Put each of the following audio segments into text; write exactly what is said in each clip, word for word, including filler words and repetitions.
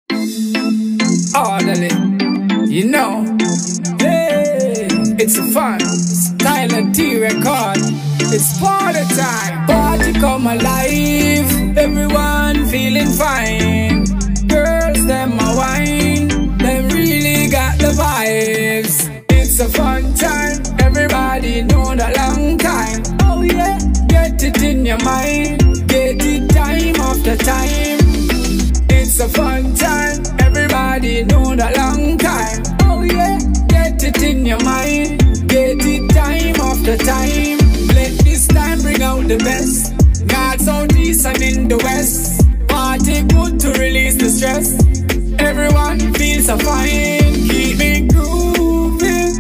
Orderly, you know, hey, it's a fun Tyler D record. It's party time, party come alive. Everyone feeling fine. Girls, them a wine, them really got the vibes. It's a fun time, everybody know the long time. Oh yeah, get it in your mind, get it time after time. It's a fun time, everybody know the long time. Oh yeah, get it in your mind, get it time after time. Let this time bring out the best. North, south, east and in the west. Party good to release the stress. Everyone feels so fine, keep me grooving.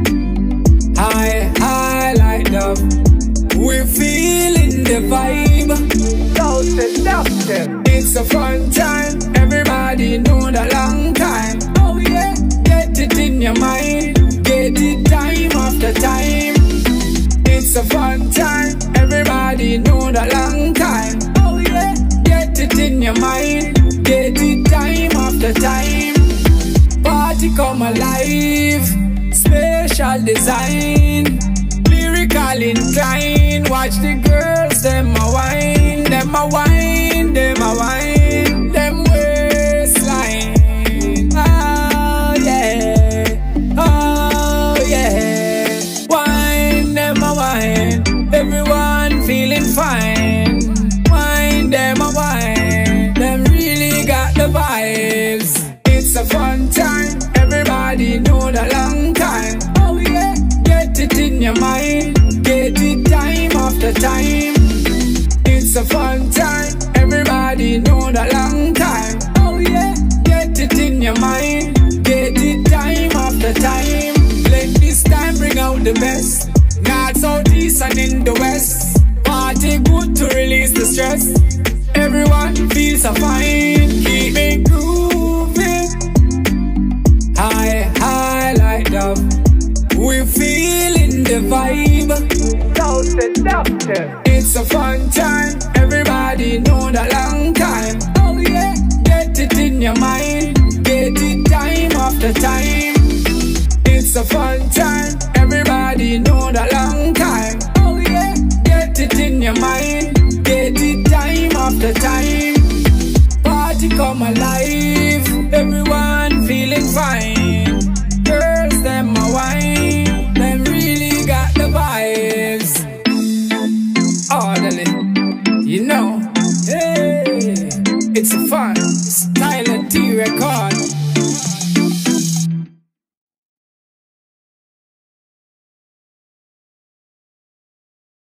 High, high like love, we're feeling the vibe. So seductive. It's a fun time, everybody know the long time. Oh yeah, get it in your mind, get it time after time. It's a fun time, everybody know the long time. Oh yeah, get it in your mind, get it time after time. Party come alive, special design, lyrical incline. Watch the girls, them a wine, them a wine, them a wine, them waistline. Oh yeah, oh yeah, wine, them a wine, everyone feeling fine. Wine, them a wine, them really got the vibes. It's a fun time, everybody know the long time. Oh yeah, get it in your mind, get it time after time. It's a fun time, everybody know the long time. Oh yeah, get it in your mind, get it time after time. Let this time bring out the best. North, south, east and in the west. Party good to release the stress. Everyone feels so fine, keep me grooving. High, high like love, we're feeling the vibe. So seductive. It's a fun time, everybody know the long time. Oh yeah, get it in your mind, get it time after time. It's a fun time, everybody know the long time. Oh yeah, get it in your mind, get it time after time. Party come alive, everyone feeling fine. Girls, them a wine, them really got the vibes. Orderly, you know, hey, it's a fun Tyler D record.